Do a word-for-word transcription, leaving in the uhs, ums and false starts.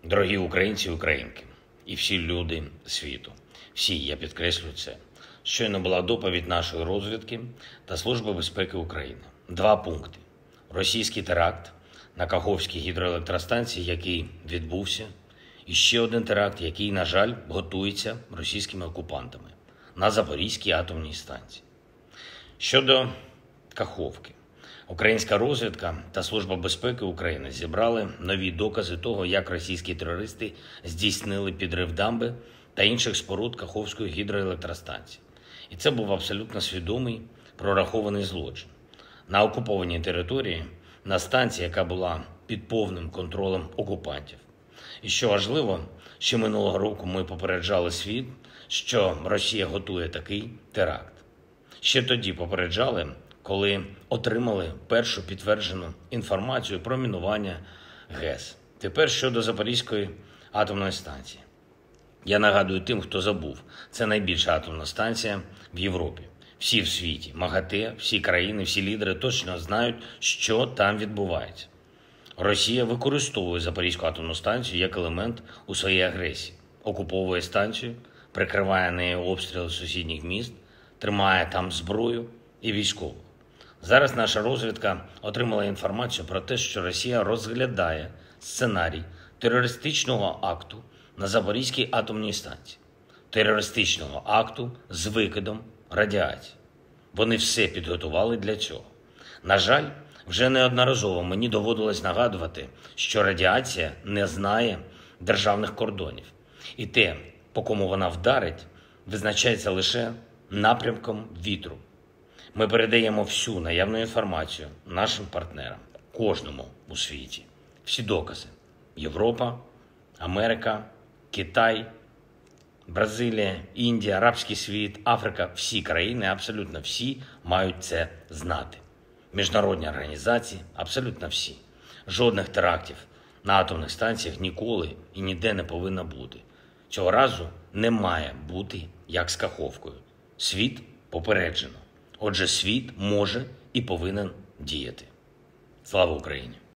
Дорогі українці і українки, і всі люди світу, всі, я підкреслюю це, щойно була доповідь нашої розвідки та Служби безпеки України. Два пункти. Російський теракт на Каховській гідроелектростанції, який відбувся, і ще один теракт, який, на жаль, готується російськими окупантами на Запорізькій атомній станції. Щодо Каховки. Українська розвідка та Служба безпеки України зібрали нові докази того, як російські терористи здійснили підрив дамби та інших споруд Каховської гідроелектростанції. І це був абсолютно свідомий, прорахований злочин. На окупованій території, на станції, яка була під повним контролем окупантів. І що важливо, ще минулого року ми попереджали світ, що Росія готує такий теракт. Ще тоді попереджали, коли отримали першу підтверджену інформацію про мінування ГЕС. Тепер щодо Запорізької атомної станції. Я нагадую тим, хто забув, це найбільша атомна станція в Європі. Всі в світі, МАГАТЕ, всі країни, всі лідери точно знають, що там відбувається. Росія використовує Запорізьку атомну станцію як елемент у своїй агресії. Окуповує станцію, прикриває нею обстріли сусідніх міст, тримає там зброю і військову. Зараз наша розвідка отримала інформацію про те, що Росія розглядає сценарій терористичного акту на Запорізькій атомній станції. Терористичного акту з викидом радіації. Вони все підготували для цього. На жаль, вже неодноразово мені доводилось нагадувати, що радіація не знає державних кордонів. І те, по кому вона вдарить, визначається лише напрямком вітру. Ми передаємо всю наявну інформацію нашим партнерам, кожному у світі. Всі докази. Європа, Америка, Китай, Бразилія, Індія, Арабський світ, Африка. Всі країни, абсолютно всі мають це знати. Міжнародні організації, абсолютно всі. Жодних терактів на атомних станціях ніколи і ніде не повинно бути. Цього разу не має бути, як з Каховкою. Світ попереджено. Отже, світ може і повинен діяти. Слава Україні!